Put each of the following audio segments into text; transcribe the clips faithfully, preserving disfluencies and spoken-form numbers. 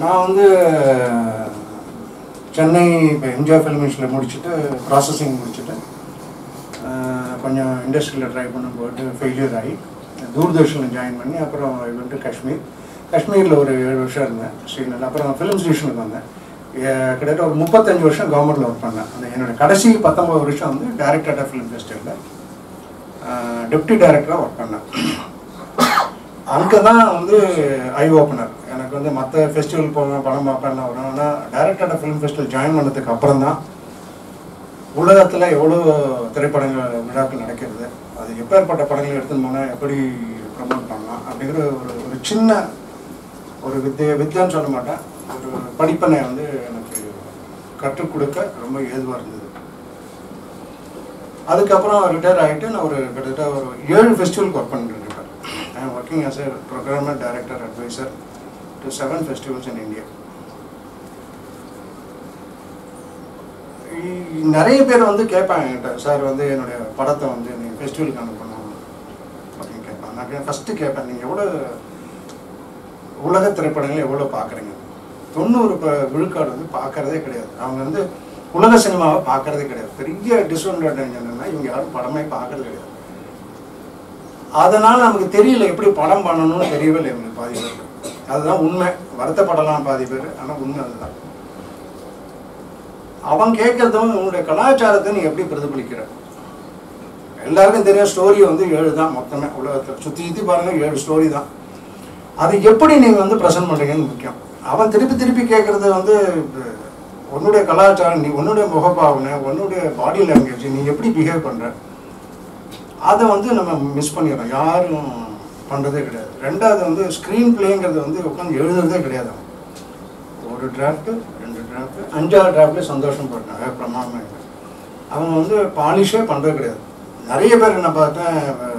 நான் வந்து சென்னை இப்போ எம்ஜிஆர் ஃபிலிம் இன்ஸ்டியூட்டில் முடிச்சுட்டு ப்ராசஸிங் முடிச்சுட்டு கொஞ்சம் இண்டஸ்ட்ரியில் ட்ரை பண்ண போட்டு ஃபெயிலியர் ஆகி தூர்தர்ஷனில் ஜாயின் பண்ணி அப்புறம் வந்துட்டு காஷ்மீர் காஷ்மீரில் ஒரு ஏழு வருஷம் இருந்தேன் ஸ்ரீநகர். அப்புறம் ஃபிலிம் ஸ்டேஷனுக்கு வந்தேன். கிட்டத்தட்ட ஒரு முப்பத்தஞ்சு வருஷம் கவர்மெண்ட்டில் ஒர்க் பண்ணேன். அந்த என்னோடய கடைசி பத்தொம்பது வருஷம் வந்து டைரக்டர் ஆஃப் ஃபிலிம் ஃபெஸ்டிவலில் டெப்டி டைரக்டராக ஒர்க் பண்ணேன். அங்கே தான் வந்து ஐ ஓப்பனர். எனக்கு வந்து மற்ற ஃபெஸ்டிவல் போவேன், படம் பார்ப்பேன் வரும். ஆனால் director of film festival join பண்ணதுக்கு அப்புறம் தான் உலகத்தில் எவ்வளோ திரைப்படங்கள் விழாக்கள் நடக்கிறது, அது எப்பேற்பட்ட படங்கள் எடுத்துன்னு போனால் எப்படி ப்ரமோட் பண்ணலாம் அப்படிங்கிற ஒரு ஒரு சின்ன ஒரு வித்திய வித்தியான்னு சொல்ல மாட்டேன், ஒரு படிப்பனை வந்து எனக்கு கற்றுக் கொடுக்க ரொம்ப ஏதுவாக இருந்தது. அதுக்கப்புறம் ரிட்டையர் ஆகிட்டு நான் ஒரு கிட்டத்தட்ட ஒரு ஏழு ஃபெஸ்டிவலுக்கு ஒர்க் பண்ணிட்டு இருக்கேன். I am working as a programmer director adviser to seven festivals in India. நிறைய பேர் வந்து கேட்பாங்க என்கிட்ட, சார் வந்து என்னுடைய படத்தை வந்து நீங்கள் ஃபெஸ்டிவலுக்கு அனுப்பணும் அப்படின்னு கேட்பாங்க. நான் ஃபஸ்ட்டு கேட்பேன், நீங்கள் எவ்வளோ உலக திரைப்படங்களை எவ்வளோ பார்க்குறீங்க? தொண்ணூறு விழுக்காடு வந்து பார்க்குறதே கிடையாது. அவங்க வந்து உலக சினிமாவை பார்க்குறதே கிடையாது. பெரிய டிஸ்அட்வான்டேஜ் என்னென்னா இவங்க யாரும் படமே பார்க்குறது கிடையாது. அதனால் நமக்கு தெரியல எப்படி படம் பண்ணணும்னு தெரியவே இல்லை இவங்களுக்கு பாதி பேருக்கு. அதுதான் உண்மை. வருத்தப்படலாம் பாதி பேர், ஆனால் உண்மை அதுதான். அவன் கேட்கறதும் உன்னுடைய கலாச்சாரத்தை நீ எப்படி பிரதிபலிக்கிற? எல்லாருக்கும் தெரியும் ஸ்டோரி வந்து ஏழு தான் மொத்தமே உலகத்தில். சுற்றி சுற்றி பாருங்கள், ஏழு ஸ்டோரி தான். அதை எப்படி நீங்கள் வந்து ப்ரெசென்ட் பண்ணுறீங்கன்னு முக்கியம். அவன் திருப்பி திருப்பி கேட்குறது வந்து உன்னுடைய கலாச்சாரம், நீ உன்னுடைய முகப்பாவனை, உன்னுடைய பாடி லாங்குவேஜ், நீ எப்படி பிஹேவ் பண்ணுற, அதை வந்து நம்ம மிஸ் பண்ணிடுறோம். யாரும் பண்ணுறதே கிடையாது. ரெண்டாவது வந்து ஸ்க்ரீன் பிளேங்கிறது வந்து உட்காந்து எழுதுறதே கிடையாது. ஒரு டிராஃப்ட்டு, ரெண்டு டிராஃப்ட்டு, அஞ்சாறு டிராஃப்ட்லேயே சந்தோஷம் போட்டாங்க பிரமாதமாக. அவங்க வந்து பாலிஷே பண்ணுறது கிடையாது. நிறைய பேர் என்ன பார்த்தேன்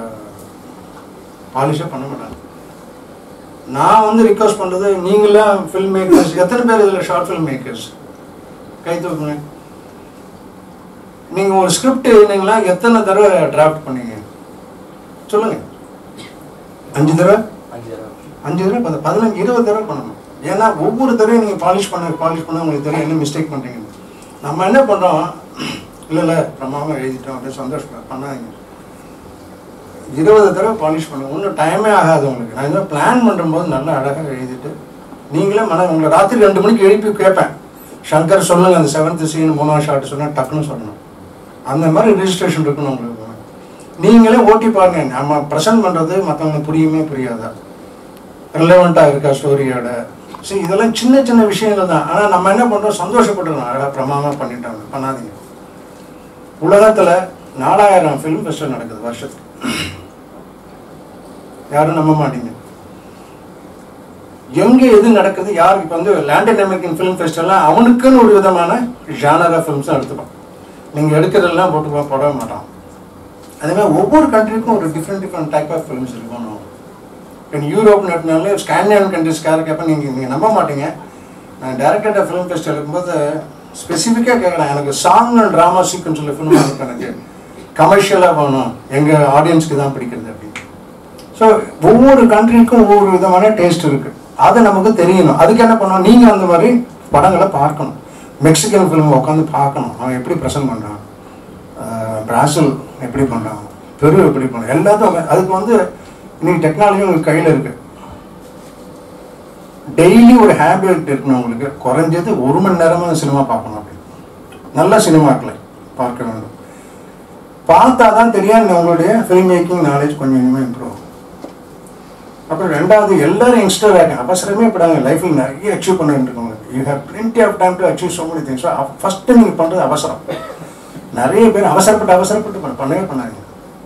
பாலிஷே பண்ண மாட்டாங்க. நான் வந்து ரிக்வஸ்ட் பண்ணுறது, நீங்களாம் ஃபில்ம் மேக்கர்ஸ், எத்தனை பேர் இதில் ஷார்ட் ஃபில்ம் மேக்கர்ஸ் கை தூக்குங்க. நீங்கள் ஒரு ஸ்கிரிப்ட் எழுதினீங்களா எத்தனை தடவை டிராஃப்ட் பண்ணீங்க சொல்லுங்கள்? அஞ்சு தடவை அஞ்சு தடவை பதினஞ்சு இருபது தடவை பண்ணணும். ஏன்னா ஒவ்வொரு தடவையும் நீங்கள் பாலிஷ் பண்ண பாலிஷ் பண்ண உங்களுக்கு தெரியும் என்ன மிஸ்டேக் பண்ணுறீங்கன்னு. நம்ம என்ன பண்ணுறோம், இல்லை இல்லை பிரமாதமாக எழுதிட்டோம் அப்படின்னு சந்தோஷம் பண்ணாதீங்க. இருபது தடவை பாலிஷ் பண்ணுங்க, ஒன்றும் டைமே ஆகாது உங்களுக்கு. நான் இந்த பிளான் பண்ணும்போது நல்லா அழகாக எழுதிட்டு நீங்களே மன உங்களை ராத்திரி ரெண்டு மணிக்கு எழுப்பி கேட்பேன், சங்கர் சொல்லுங்கள் அந்த செவன்த் சீன் மூணாவது ஷார்ட் சொன்னால் டக்குன்னு சொல்லணும். அந்த மாதிரி ரிஜிஸ்ட்ரேஷன் இருக்கணும் உங்களுக்கு. நீங்களே ஓட்டி பாருங்க, நம்ம ப்ரெசென்ட் பண்ணுறது மற்றவங்களுக்கு புரியுமே புரியாதா, ரிலவெண்ட்டாக இருக்கா ஸ்டோரியோட. சரி, இதெல்லாம் சின்ன சின்ன விஷயங்கள் தான். ஆனால் நம்ம என்ன பண்ணுறோம், சந்தோஷப்பட்டுருக்கோம், அழகாக பிரமாதமாக பண்ணிட்டாங்க. பண்ணாதீங்க. உலகத்தில் நாலாயிரம் ஃபிலிம் ஃபெஸ்டிவல் நடக்குது வருஷத்துக்கு. யாரும் நம்ப மாட்டீங்க. எங்கே எது நடக்குது யாருக்கு? இப்போ வந்து லாண்டன் அமெரிக்கன் ஃபிலிம் ஃபெஸ்டிவல்லாம் அவனுக்குன்னு ஒரு விதமான ஜானரா ஃபிலிம்ஸ் தான் எடுத்துப்பான். நீங்கள் எடுக்கிறதெல்லாம் போட்டு போட மாட்டான். அதேமாதிரி ஒவ்வொரு கண்ட்ரிக்கும் ஒரு different different type of films இருக்கணும். இப்போ யூரோப் நடத்தினாலே ஸ்காண்டினேவியன் கண்ட்ரிஸ்கார கேட்பேன், நீங்கள் நீங்கள் நம்ப மாட்டீங்க. நான் டைரக்டர் ஆஃப் ஃபிலிம் ஃபெஸ்டிவல் இருக்கும்போது ஸ்பெசிஃபிக்காக கேட்குறேன், எனக்கு சாங் அண்ட் ட்ராமா சீக்வன்ஸில் ஃபிலிம் இருக்கு, எனக்கு கமர்ஷியலாக வேணும், எங்கள் ஆடியன்ஸ்க்கு தான் பிடிக்கிறது அப்படின்னு. ஸோ ஒவ்வொரு கண்ட்ரிக்கும் ஒவ்வொரு விதமான டேஸ்ட் இருக்குது. அது நமக்கு தெரியணும். அதுக்கு என்ன பண்ணணும், நீங்கள் அந்த மாதிரி படங்களை பார்க்கணும். மெக்சிகன் ஃபிலிம் உட்காந்து பார்க்கணும், அவன் எப்படி ப்ரெசென்ட் பண்ணுறான், பிராசில் எப்படி பண்ணுறான், பெரு எப்படி பண்ணுறான், எல்லாத்தையும். அதுக்கு வந்து இன்னைக்கு டெக்னாலஜி உங்களுக்கு கையில் இருக்குது. டெய்லி ஒரு ஹேபிட் இருக்கணும் உங்களுக்கு. குறைஞ்சது ஒரு மணி நேரமாக சினிமா பார்க்கணும். அப்படி நல்ல சினிமாக்களை பார்க்க வேண்டும். பார்த்தா தான் தெரியாது உங்களுடைய ஃபில்ம் மேக்கிங் நாலேஜ் கொஞ்சம் இனிமேல் இம்ப்ரூவ் ஆகும். அப்புறம் ரெண்டாவது, எல்லாரும் யங்ஸ்டர் ஆகிட்டாங்க, அவசரமே படாங்க. லைஃப்பில் நிறைய அச்சீவ் பண்ணிட்டு இருக்கவங்க. You have plenty of time to achieve so many things. First நீங்கள் பண்ணுறது அவசரம். நிறைய பேர் அவசரப்பட்டு அவசரப்பட்டு பண்ணவே பண்ணாங்க.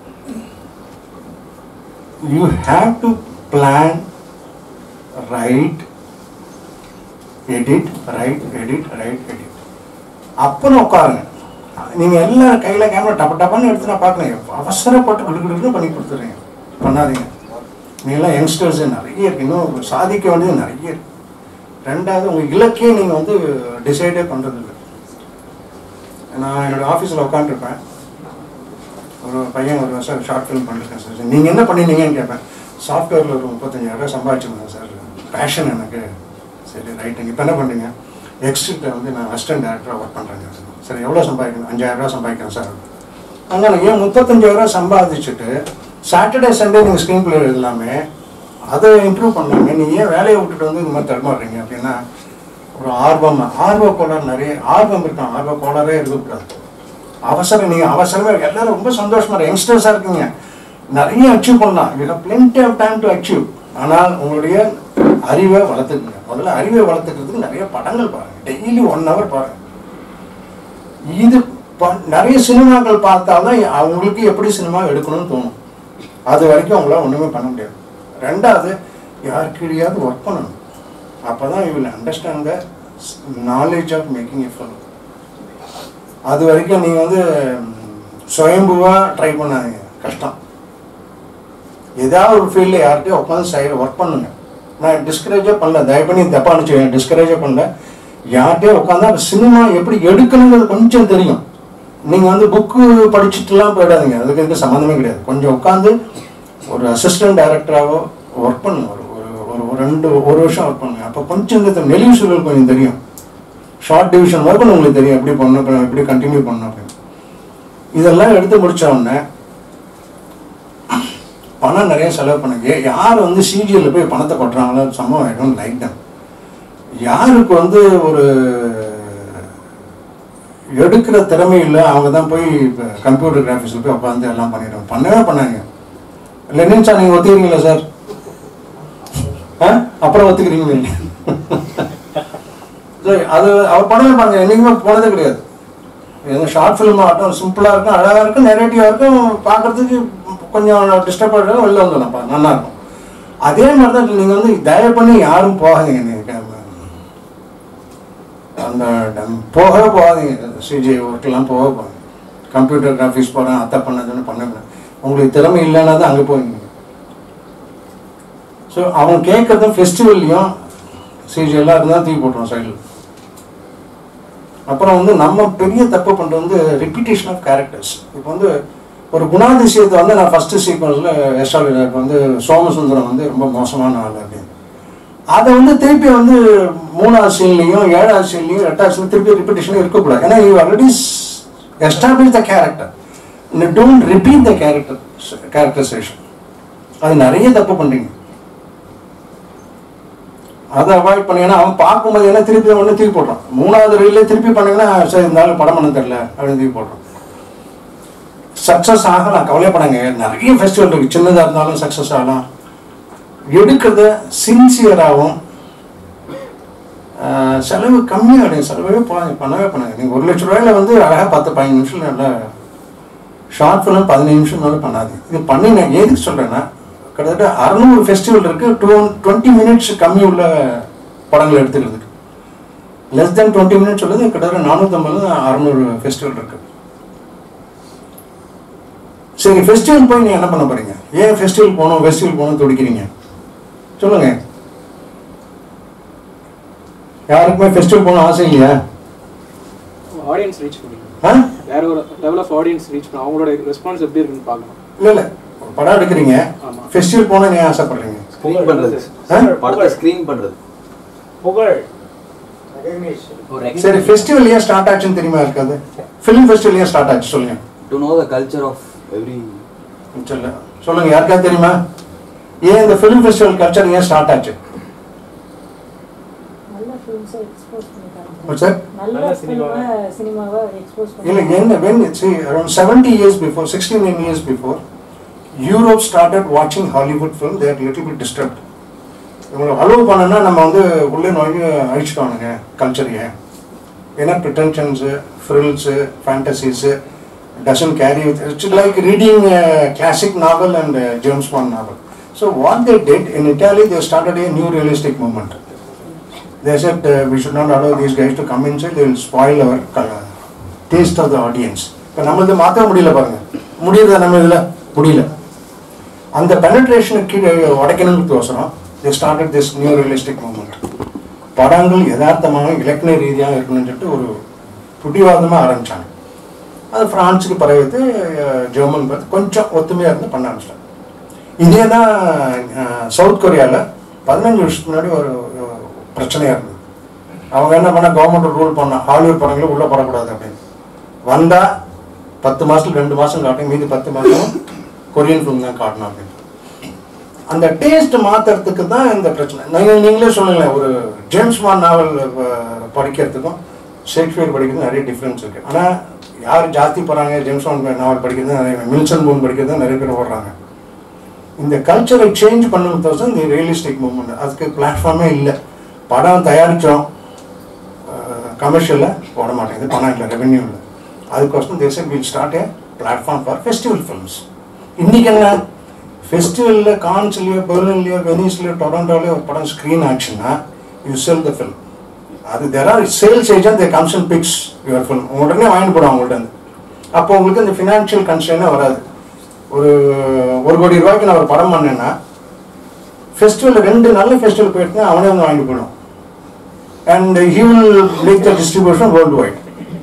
You have to plan, right, edit, right, edit, right, edit. அப்புறம் உட்காருங்க. நீங்கள் எல்லாம் கையில் கேமரா டப்ப டப்பான்னு எடுத்து நான் பார்க்கணும். அவசரப்பட்டு கொடுக்குறதுன்னு பண்ணி கொடுத்துட்றீங்க. பண்ணாதீங்க. நீங்கள்லாம் யங்ஸ்டர்ஸு நிறைய இருக்குது, இன்னும் சாதிக்க வேண்டியது நிறைய இருக்குது. ரெண்டாவது, உங்கள் இலக்கையே நீங்கள் வந்து டிசைடே பண்ணுறது இல்லை. நான் என்னோடய ஆஃபீஸில் உட்காந்துருப்பேன், ஒரு பையன் ஒரு வருஷம் ஷார்ட் ஃபிலிம் பண்ணிருக்கேன் சார், நீங்கள் என்ன பண்ணினீங்கன்னு கேட்பேன். சாஃப்ட்வேரில் ஒரு முப்பத்தஞ்சாயிரம் ரூபாய் சம்பாதிச்சிருந்தேன் சார், பேஷன் எனக்கு. சரி ரைட்டுங்க. இப்போ என்ன பண்ணுறீங்க? எக்ஸ்ட்ரீட்டில் வந்து நான் அசிஸ்டன்ட் டேரக்டராக ஒர்க் பண்ணுறேங்க. சரி எவ்வளோ சம்பாதிக்கணும்? அஞ்சாயிரரூவா சம்பாதிக்கிறேன் சார். அங்கே ஏன் முப்பத்தஞ்சாயிரரூவா சம்பாதிச்சுட்டு சாட்டர்டே சண்டே நீங்கள் ஸ்க்ரீன் பிளே எல்லாமே அதை இம்ப்ரூவ் பண்ணாங்க. நீங்கள் ஏன் வேலையை விட்டுட்டு வந்து இந்த மாதிரி தடுமாறுறீங்க அப்படின்னா ஒரு ஆர்வம் ஆர்வ கோளாறு நிறைய ஆர்வம் இருக்கான். ஆர்வ கோளாறே இருக்கக்கூடாது. அவசரம் நீங்கள் அவசரமே எல்லாரும் ரொம்ப சந்தோஷமாக யங்ஸ்டர்ஸாக இருக்கீங்க, நிறைய அச்சீவ் பண்ணலாம். You have plenty of time to achieve. ஆனால் உங்களுடைய அறிவை வளர்த்துக்குங்க. முதல்ல அறிவை வளர்த்துக்கிறதுக்கு நிறைய படங்கள் பாருங்கள், டெய்லி ஒன் ஹவர் பாருங்கள். இது நிறைய சினிமாக்கள் பார்த்தாலும் அவங்களுக்கு எப்படி சினிமா எடுக்கணும்னு தோணும். அது வரைக்கும் அவங்களால ஒன்றுமே பண்ண முடியாது. ரெண்டாவது யாருக்கிடையாவது ஒர்க் பண்ணணும். அப்போ தான் you will understand the knowledge of making a film. அது வரைக்கும் நீங்கள் வந்து சுயம்புவாக ட்ரை பண்ணாதீங்க, கஷ்டம். ஏதாவது ஒரு ஃபீல்டில் யார்கிட்டயும் உட்காந்து சைடில் ஒர்க் பண்ணுங்க. நான் டிஸ்கரேஜே பண்ணல, தயவு பண்ணி தப்பாக அனுப்பிச்சு டிஸ்கரேஜே பண்ணல. யார்கிட்டயே உட்காந்தா சினிமா எப்படி எடுக்கணுங்கிறது கொஞ்சம் தெரியும். நீங்கள் வந்து புக்கு படிச்சுட்டுலாம் போயிடாதீங்க, அதுக்கு எந்த சம்மந்தமே கிடையாது. கொஞ்சம் உட்காந்து ஒரு அசிஸ்டன்ட் டைரக்டராகவோ ஒர்க் பண்ணுங்க. ஒரு ஒரு ஒரு ரெண்டு ஒரு வருஷம் ஒர்க் பண்ணுங்க. அப்போ கொஞ்சம் இந்த நெளிவு சூழல் கொஞ்சம் தெரியும். ஷார்ட் டிவிஷன் ஒர்க் உங்களுக்கு தெரியும், எப்படி பண்ணணும், எப்படி கண்டினியூ பண்ணணும் அப்படின்னு. இதெல்லாம் எடுத்து முடித்த உடனே பணம் நிறைய செலவு பண்ணுங்க. யார் வந்து சிஜியில் போய் பணத்தை கொட்டுறாங்களோ சம்பவம் ஆகிடும். லைக் தான் யாருக்கு வந்து ஒரு எடுக்கிற திறமை இல்லை அவங்க தான் போய் இப்போ கம்ப்யூட்டர் கிராஃபிக்ஸில் போய் உட்காந்து எல்லாம் பண்ணிடுவாங்க. பண்ணவே பண்ணாங்க. லெனின் சார் நீங்கள் ஒத்துக்கிறீங்களா சார்? ஆ அப்புறம் ஒத்துக்கிறீங்க. அது அவர் படமே பாருங்க, என்றைக்குமே போனதே கிடையாது. எந்த ஷார்ட் ஃபிலிம் ஆகட்டும் சிம்பிளாக இருக்கும், அழகாக இருக்கும், நெரேட்டிவாக இருக்கும், பார்க்குறதுக்கு கொஞ்சம் டிஸ்டர்ப் ஆகிடும், வெளில வந்துடலாம்ப்பா நல்லா இருக்கும். அதே மாதிரி தான் நீங்கள் வந்து தயவு பண்ணி யாரும் போகாதீங்க. நீங்கள் அந்த போகவே போகாதீங்க. சிஜி ஒர்க்கெல்லாம் போக போகாது. கம்ப்யூட்டர் கிராஃபிக்ஸ் போகிறேன் அத்தை பண்ணதுன்னு பண்ண உங்களுக்கு திறமை இல்லைன்னா தான் அங்கே போவீங்க. ஸோ அவங்க கேட்குறதும் ஃபெஸ்டிவல்லையும் சிஜி எல்லாம் இருந்தால் தூக்கி போட்டுருவோம் சைடில். அப்புறம் வந்து நம்ம பெரிய தப்பு பண்ணுறது வந்து ரிப்பீட்டேஷன் ஆஃப் கேரக்டர்ஸ். இப்போ வந்து ஒரு குணாதிசயத்தை வந்து நான் ஃபஸ்ட்டு சீக்வன்ஸில் எஸ்டாலிக் வந்து சோமசுந்தரம் வந்து ரொம்ப மோசமான ஆள் அப்படின்னு அதை வந்து திருப்பி வந்து மூணாவது சீன்லையும் ஏழாவது சீன்லையும் எட்டாவது சீன் திருப்பி ரிப்பீட்டேஷனும் இருக்கக்கூடாது. ஏன்னா you already establish the character, don't repeat the character characterisation. அது நிறைய தப்பு பண்ணுறீங்க. அதை அவாய்ட் பண்ணீங்கன்னா அவன் பார்க்கும்போது என்ன திருப்பி ஒன்று தூக்கி போடுறான். மூணாவது ரீலே திருப்பி பண்ணீங்கன்னா சரி இருந்தாலும் படம் பண்ண தெரியல அப்படின்னு தூக்கி போடுறான். சக்ஸஸ் ஆகலாம், கவலைப்படாங்க. நிறைய ஃபெஸ்டிவல் இருக்குது, சின்னதாக இருந்தாலும் சக்ஸஸ் ஆகலாம். எடுக்கிறத சின்சியராகவும் செலவு கம்மியாக செலவே போகாது, பண்ணவே பண்ணாங்க. நீங்கள் ஒரு லட்ச ரூபாயில வந்து அழகாக பத்து பதினஞ்சு நிமிஷம் நல்லா ஷார்ட் ஃபிலிம் பதினஞ்சு நிமிஷம் மேலே பண்ணாது. இது பண்ணி நான் எதுக்கு சொல்கிறேன்னா கிட்டத்தட்ட அறுநூறு ஃபெஸ்டிவல் இருக்குது. டூ டுவெண்ட்டி மினிட்ஸ் கம்மி உள்ள படங்கள் எடுத்துக்கிறதுக்கு லெஸ் தென் டுவெண்ட்டி மினிட்ஸ் உள்ளது கிட்டத்தட்ட நானூற்றம்பது அறுநூறு ஃபெஸ்டிவல் இருக்குது. சரி ஃபெஸ்டிவல் போய் நீங்கள் என்ன பண்ண போகிறீங்க? ஏன் ஃபெஸ்டிவல் போகணும் ஃபெஸ்டிவல் போகணும் துடிக்கிறீங்க சொல்லுங்க. யாருக்குமே ஃபெஸ்டிவல் போகணும் ஆசை இல்லையா? ஆடியன்ஸ் ரீச் பண்ணுங்க, வேற ஒரு லெவல் ஆஃப் ஆடியன்ஸ் ரீச் பண்ண அவங்களோட ரெஸ்பான்ஸ் எப்படி இருக்குன்னு பார்க்கணும். இல்லை இல்லை படம் எடுக்கிறீங்க, ஃபெஸ்டிவல் போனால் நீ ஆசைப்படுறீங்க. ஸ்க்ரீன் பண்றது, படத்தை ஸ்க்ரீன் பண்றது, புகழ். சரி ஃபெஸ்டிவல் ஏன் ஸ்டார்ட் ஆச்சுன்னு தெரியுமா? இருக்காது. ஃபிலிம் ஃபெஸ்டிவல் ஏன் ஸ்டார்ட் ஆச்சு சொல்லுங்க. To know the culture of every. சொல்ல சொல்லுங்க யாருக்காவது தெரியுமா? ஏன் இந்த ஃபிலிம் ஃபெஸ்டிவல் கல்ச்சர் ஏன் ஸ்டார்ட் ஆச்சு? இல்லை என்ன when see around seventy years before, sixty-nine years before, Europe started watching Hollywood film. They are little bit disturbed. இவங்களை அலோவ் பண்ணனா நம்ம வந்து உள்ளே நோய் அழிச்சிட்டோனுங்க கல்ச்சரையே. ஏன்னா ப்ரிட்டென்ஷன்ஸு, ஃப்ரில்ஸு, ஃபேண்டசிஸு doesn't carry with it. It's like reading a classic novel and a James Bond novel. So what they did in Italy, they started a new realistic movement. They said uh, we should not allow these guys to come inside, they will spoil our uh, taste of the audience. இப்போ நம்மளது மாற்ற முடியல பாருங்க, முடியல நம்ம இதில் முடியல. அந்த பெனட்ரேஷனுக்கு கீழே உடைக்கணுங்கிறதுக்கோசரம் they started this new realistic movement. படங்கள் யதார்த்தமாக இலக்கண ரீதியாக இருக்கணும்னு சொல்லிட்டு ஒரு புடிவாதமாக ஆரம்பித்தாங்க. அது ஃப்ரான்ஸுக்கு பரவித்து ஜெர்மன் பார்த்து கொஞ்சம் ஒத்துமையாக இருந்து பண்ண ஆரம்பிச்சிட்டாங்க. இதே தான் சவுத் கொரியாவில் பதினஞ்சு வருஷத்துக்கு முன்னாடி ஒரு பிரச்சனையாக இருந்தது. அவங்க என்ன பண்ணால் கவர்மெண்ட் ரூல் பண்ணால் ஹாலிவுட் படங்களும் உள்ளே படக்கூடாது அப்படின்னு. வந்தால் பத்து மாதத்துக்கு ரெண்டு மாதம் காட்டும், மீதி பத்து மாதம் கொரியன் ஃபிலிம் தான் காட்டணும் அப்படின்னு. அந்த டேஸ்ட் மாற்றுறதுக்கு தான் இந்த பிரச்சனை. நீங்கள் நீங்களே சொல்லுங்களேன், ஒரு ஜேம்ஸ் பாண்ட் நாவல் படிக்கிறதுக்கும் ஷேக்ஸ்பியர் படிக்கிறதுக்கும் நிறைய டிஃப்ரென்ஸ் இருக்குது. ஆனால் யார் ஜாஸ்தி போகிறாங்க ஜேம்ஸ் பாண்ட் நாவல் படிக்கிறது நிறைய, மில்சன் பூன் படிக்கிறது நிறைய பேர் ஓடுறாங்க. இந்த கல்ச்சரை சேஞ்ச் பண்ணணும் தோசம் இந்த ரியலிஸ்டிக் மூவ்மெண்ட். அதுக்கு பிளாட்ஃபார்மே இல்லை. படம் தயாரித்தோம், கமர்ஷியலில் போட மாட்டேங்குது, பணம் இல்லை, ரெவென்யூ இல்லை. அதுக்கோசம் they said we'll start a platform for festival films. இன்றைக்கி என்ன ஃபெஸ்டிவலில் கான்ஸ்லேயோ பெர்லின்லேயோ வெனிஸ்லேயோ டொரண்டோலையோ ஒரு படம் ஸ்க்ரீன் ஆச்சுன்னா யூ செல் த ஃபில்ம். அது there are sales agent they comes and picks your film. உடனே வாங்கிட்டு போடும் அவங்கள்ட்ட. அப்போ உங்களுக்கு இந்த ஃபினான்ஷியல் கன்ஸ்ட்ரெயினே வராது. ஒரு ஒரு கோடி ரூபாய்க்கு நான் ஒரு படம் பண்ணேன்னா ஃபெஸ்டிவலில் ரெண்டு நல்ல ஃபெஸ்டிவல் போயிட்டுனா அவனே வந்து வாங்கிட்டு போயிடும். And he will make the distribution worldwide.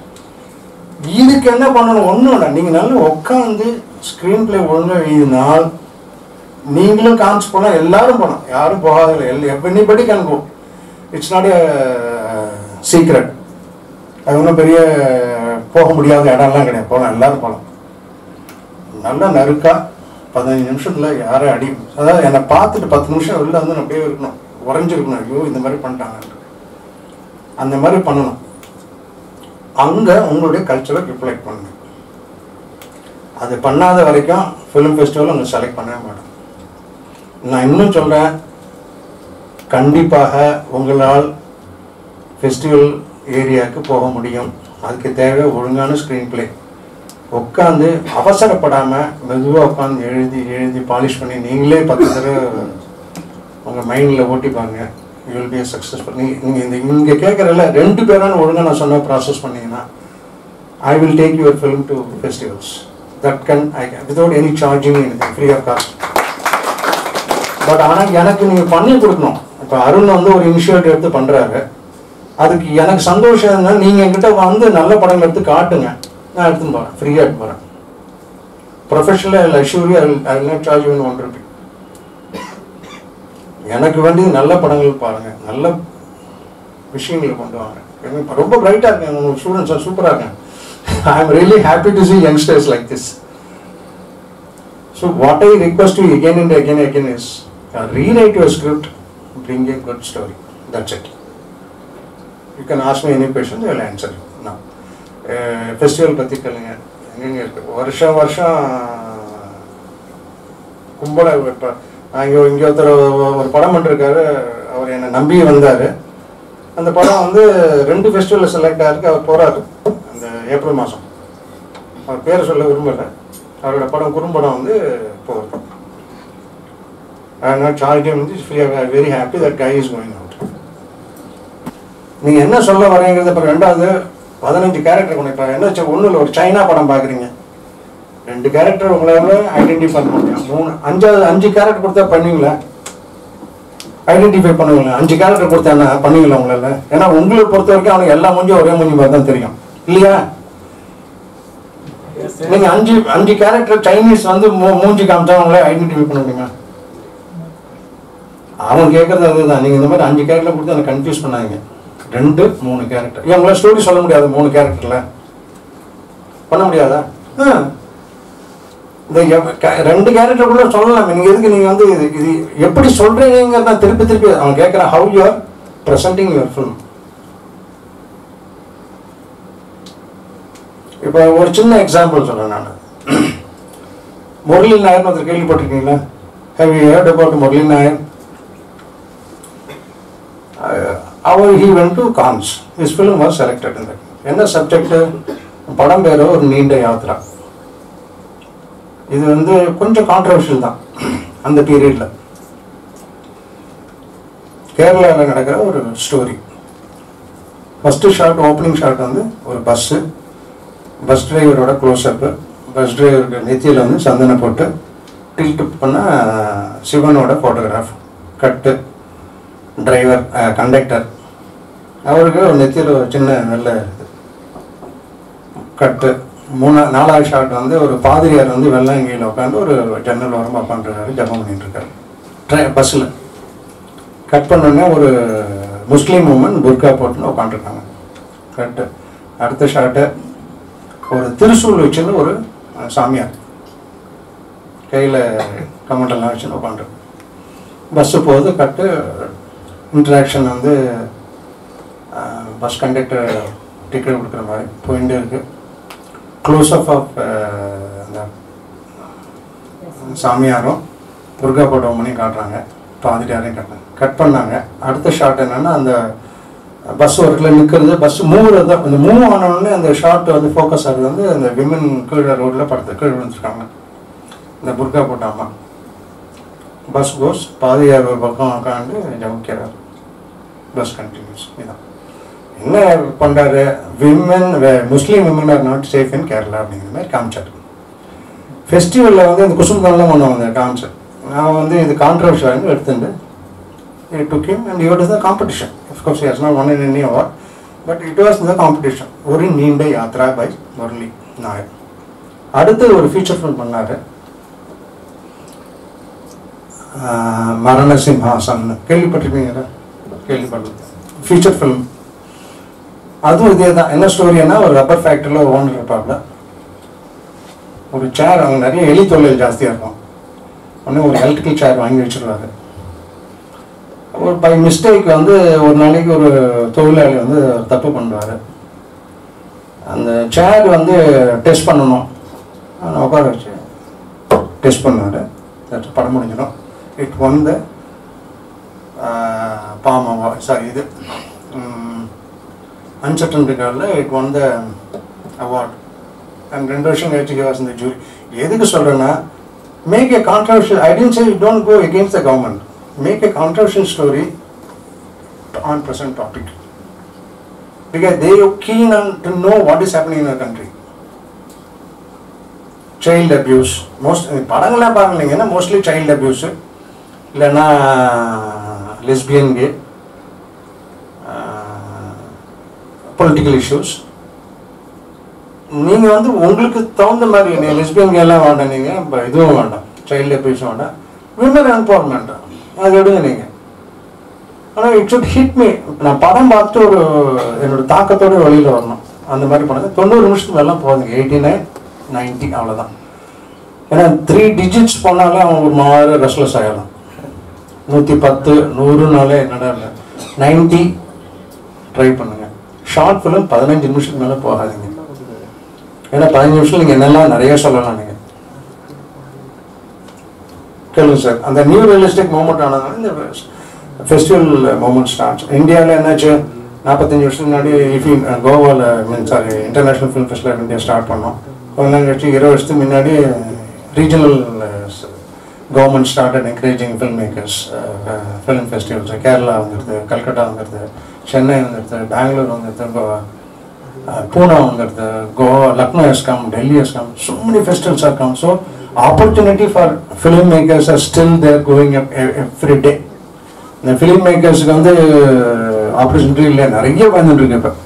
இதுக்கு என்ன பண்ணணும்? ஒன்றும் இல்லை, நீங்கள் நல்லா உட்காந்து ஸ்க்ரீன் பிளே ஒழுங்காக எழுதினால் நீங்களும் காமிச்சு போனால் எல்லாரும் போனோம், யாரும் போகாதில்லை. All everybody can go. It's not a secret. அது ஒன்றும் பெரிய போக முடியாத இடம்லாம் கிடையாது, போகலாம், எல்லாரும் போகலாம். நல்லா நறுக்கா பதினஞ்சு நிமிஷத்தில் யாரும் அடி, அதாவது என்னை பார்த்துட்டு பத்து நிமிஷம் வெளில வந்து அப்படியே இருக்கணும், உறைஞ்சிருக்கணும். ஐயோ இந்த மாதிரி பண்ணிட்டாங்க, அந்த மாதிரி பண்ணணும். அங்கே உங்களுடைய கல்ச்சரை ரிஃப்ளெக்ட் பண்ணுங்க. அது பண்ணாத வரைக்கும் ஃபிலிம் ஃபெஸ்டிவல் உங்களை செலக்ட் பண்ணவே மாட்டோம். நான் இன்னும் சொல்கிறேன், கண்டிப்பாக உங்களால் ஃபெஸ்டிவல் ஏரியாவுக்கு போக முடியும். அதுக்கு தேவை ஒழுங்கான ஸ்க்ரீன் பிளே. உட்காந்து அவசரப்படாமல் மெதுவாக உட்காந்து எழுதி எழுதி பாலிஷ் பண்ணி நீங்களே பத்து தடவை உங்கள் மைண்டில் ஓட்டி பாருங்கள். You will be a successful. நீங்கள் நீங்கள் இந்த இங்கே கேட்குறதில்ல ரெண்டு பேரான ஒழுங்காக நான் சொன்ன ப்ராசஸ் பண்ணிங்கன்னா I will take your film to festivals. That can I can without any charging எனக்கு ஃப்ரீ ஆஃப் காஸ்ட். பட் ஆனால் எனக்கு நீங்கள் பண்ணி கொடுக்கணும். இப்போ அருண் வந்து ஒரு இனிஷியேட்டிவ் எடுத்து பண்ணுறாரு, அதுக்கு எனக்கு சந்தோஷம் இருந்தால் நீங்கள் என்கிட்ட வந்து நல்ல படங்கள் எடுத்து காட்டுங்க, நான் எடுத்துன்னு போகிறேன், ஃப்ரீயாக எடுத்து போகிறேன். ப்ரொஃபஷனல் ஐஷூரி I I will not charge you one rupee. எனக்கு வேண்டியது நல்ல படங்கள் பாருங்கள், நல்ல விஷயங்களை கொண்டு வாங்க. இப்போ ரொம்ப பிரைட்டாக இருக்கேன், உங்கள் ஸ்டூடெண்ட்ஸ் சூப்பராக இருக்கேன். I am really happy to see youngsters like this. So what I request you again and again and again is uh, rewrite your script, bring a good story. That's it. You can ask me any question, I will answer you. Now, festival பற்றி கேளுங்க. எங்கெங்கே இருக்குது வருஷம் வருஷம் கும்பலை. இப்போ இங்கே இங்கே ஒருத்தர் ஒரு படம் பண்ணிருக்காரு, அவர் என்னை நம்பி வந்தார். அந்த படம் வந்து ரெண்டு ஃபெஸ்டிவலில் செலக்ட் ஆகிருக்கு. அவர் போகிறாரு அந்த ஏப்ரல் மாதம். அவர் பேரை சொல்ல விரும்பலை. அவரோட படம் குறும்படம் வந்து போகிறது. அதனால் சார்ஜ் வந்து very happy that guy is going out. நீங்கள் என்ன சொல்ல வரீங்கிறது. இப்போ ரெண்டாவது பதினஞ்சு கேரக்டர் கொண்டு இப்போ என்ன வச்சா ஒன்றும் இல்லை, ஒரு சைனா படம் பார்க்குறீங்க, ரெண்டு கேரக்டர் உங்களால் ஐடென்டிஃபை பண்ண முடியும். மூணு அஞ்சாவது அஞ்சு கேரக்டர் கொடுத்தா பண்ணுவீங்களா? ஐடென்டிஃபை பண்ணுவீங்களா? அஞ்சு கேரக்டர் கொடுத்தா என்ன பண்ணுவீங்களா உங்களால்? ஏன்னா உங்களை பொறுத்த வரைக்கும் அவனுக்கு எல்லா மூஞ்சும் ஒரே மூஞ்சி மாதிரி தான் தெரியும் இல்லையா? நீங்கள் அஞ்சு அஞ்சு கேரக்டர் சைனீஸ் வந்து மூ மூஞ்சி காமிச்சா உங்களே ஐடென்டிஃபை பண்ண முடியுமா? அவன் கேட்குறது அதுதான். நீங்கள் இந்த மாதிரி அஞ்சு கேரக்டர் கொடுத்து அதை கன்ஃபியூஸ் பண்ணாதீங்க. ரெண்டு மூணு கேரக்டர். ஏன் உங்களால் ஸ்டோரி சொல்ல முடியாது மூணு கேரக்டரில்? பண்ண முடியாதா? ஆ இந்த ரெண்டு கேரக்டர் கூட சொல்லலாம். நீங்கள் எதுக்கு நீங்கள் வந்து இது இது எப்படி சொல்கிறீங்கிறத திருப்பி திருப்பி அவன் கேட்குறான். How you are presenting your film. இப்போ ஒரு சின்ன எக்ஸாம்பிள் சொல்கிறேன் நான். முரளி நாயர்னு ஒருத்தர் கேள்விப்பட்டிருக்கீங்களா? Have you heard about Murali Nair? அவர் he went to Cannes. His film was selected in that. என்ன சப்ஜெக்ட்? படம் பேரோ ஒரு நீண்ட யாத்திரா. இது வந்து கொஞ்சம் கான்ட்ரவர்ஷியல் தான் அந்த பீரியடில். கேரளாவில் நடக்கிற ஒரு story. First shot, opening shot வந்து ஒரு பஸ்ஸு, பஸ் டிரைவரோட க்ளோஸ்அப்பு, பஸ் டிரைவருக்கு நெத்தியில் வந்து சந்தனம் போட்டு டில்ட் பண்ண சிவனோட ஃபோட்டோகிராஃப், கட்டு, டிரைவர் கண்டக்டர் அவருக்கு ஒரு நெத்தியில் ஒரு சின்ன நல்ல கட்டு. மூணா நாலாவது ஷாட் வந்து ஒரு பாதிரியார் வந்து வெள்ளாங்கியில் உட்காந்து ஒரு ஜன்னல் ஓரமாக உட்காந்துருக்காரு, ஜபம் பண்ணிட்டு இருக்காரு ட்ரை பஸ்ஸில். கட் பண்ணோடனே ஒரு முஸ்லீம் உமன் புர்கா போட்டுன்னு உட்காந்துருக்காங்க. கரெக்டு. அடுத்த ஷாட்டு ஒரு திருசூல் வச்சுன்னு ஒரு சாமியார் கையில் கமெண்டெல்லாம் வச்சுன்னு உட்காந்துருக்கு. பஸ்ஸு போகுது. கட்டு இன்ட்ராக்ஷன் வந்து பஸ் கண்டக்டர் டிக்கெட் கொடுக்குற மாதிரி போயிட்டு இருக்கு. க்ளோஸ் அப் ஆஃப் அந்த சாமியாரும் புர்கா போட்டவங்களையும் காட்டுறாங்க, பாதிரியாரையும் காட்டுறாங்க. கட் பண்ணாங்க. அடுத்த ஷாட் என்னென்னா அந்த பஸ் ஒரு இடத்துல நிற்கிறது, பஸ் மூவ் தான். அந்த மூவ் ஆனோடனே அந்த ஷாட் வந்து ஃபோக்கஸ் ஆகுது வந்து அந்த விமன் கீழே ரோட்டில் படுத்து கீழே விழுந்துருக்காங்க இந்த புர்கா போட்டாமா. பஸ் கோஸ், பாதிரியார் ஒரு பக்கம் உட்காந்து ஜமுக்கிறார். Bus continuous. இதான் என்ன பண்ணுறாரு, women Muslim women are not safe in Kerala அப்படிங்கிற மாதிரி காமிச்சார். ஃபெஸ்டிவலில் வந்து இந்த குசும்பெல்லாம் பண்ணுவாங்க காமிச்சார். நான் வந்து இது கான்ட்ரவர்ஷியல் எடுத்துட்டு it took him and he was the competition. Of course he has not won in any award, but it was the competition. ஒரு நீண்ட யாத்ரா பை முரளி நாயர். அடுத்து ஒரு ஃபீச்சர் ஃபிலிம் பண்ணாரு, மரண சிம்ஹாசன். கேள்விப்பட்டிருக்கீங்களா? கேள்விப்பட்டது. ஃபீச்சர் ஃபிலிம் அதுவும் இதே தான். என்ன ஸ்டோரின்னா, ஒரு ரப்பர் ஃபேக்டரியில் ஓனர் இருப்பாப்புல. ஒரு சேர், அவங்க நிறைய எலி தொழில் ஜாஸ்தியாக இருக்கும். ஒன்று ஒரு எலக்ட்ரிக்கல் சேர் வாங்கி வச்சுருவாரு. ஒரு பை மிஸ்டேக் வந்து ஒரு நாளைக்கு ஒரு தொழிலாளி வந்து தப்பு பண்ணுவார். அந்த சேர் வந்து டெஸ்ட் பண்ணணும், நான் உட்கார வச்சு டெஸ்ட் பண்ணுவார். படம் முடிஞ்சிடும். இட் வந்து பாமாவா சாரி இது அன்சர்டன் ரிகார்டில் it won the award. And ரெண்டு வருஷம் கழிச்சு வாஸ் இந்த ஜூரி. எதுக்கு சொல்கிறேன்னா, make a controversial. I tend say you don't go against the government. Make a controversial story on present topic, because they are keen on to know what is happening in our country. Child abuse, most padangala paangalingena mostly child abuse, illana lesbian gay, uh, political issues. நீங்க வந்து உங்களுக்கு தகுந்த மாதிரி நீ lesbian கேலாம் வேண்டாம், நீங்க இதுவும் வேண்டாம், சைல்டு அபியூஸும் வேண்டாம், விமன் எம்பவர்மெண்ட் அது எடுங்க நீங்கள். ஆனால் இட் ஷுட் ஹிட் மீ. நான் படம் பார்த்துட்டு ஒரு என்னோட தாக்கத்தோடு வெளியில் வரணும். அந்த மாதிரி படம் தொண்ணூறு நிமிஷத்துக்கு மேலாம் போகுதுங்க. எயிட்டி நைன் நைன்ட்டி அவ்வளோதான். ஏன்னா த்ரீ டிஜிட்ஸ் போனாலே அவங்க ஒரு மாதிரி ரெஸ்ட்லெஸ் ஆகிடலாம். நூற்றி பத்து நூறுனாலே என்னடா இல்லை, நைன்ட்டி ட்ரை பண்ணுங்கள். ஷார்ட் ஃபிலிம் பதினஞ்சு நிமிஷத்துக்கு மேலே போகாதீங்க. ஏன்னா பதினஞ்சு நிமிஷம் நீங்கள் என்னெல்லாம் நிறைய சொல்லலாம். நீங்கள் கேளுங்க சார். அந்த நியூ ரியலிஸ்டிக் மூமெண்ட் ஆனதுனால இந்த ஃபெஸ்டிவல் மூமெண்ட் ஸ்டார்ட்ஸ். இந்தியாவில் என்னாச்சு, நாற்பத்தஞ்சு வருஷத்துக்கு முன்னாடி இஃபி கோவாவில் mean sorry international film festival India start பண்ணோம். கொஞ்ச நாள் கழிச்சு இருபது வருஷத்துக்கு முன்னாடி regional government started encouraging film makers film festivals. Kerala வந்துடுது, கல்கட்டா வந்துடுது, சென்னை வந்துடுது, பெங்களூர் வந்துடுது, பூனா வந்துடுது, Goa, Lucknow has come, Delhi has come, so many festivals have come. So opportunity for filmmakers are still there going up every day. The filmmakers வந்து opportunity இல்லை, நிறைய வந்துட்டு இருக்கு. இப்போ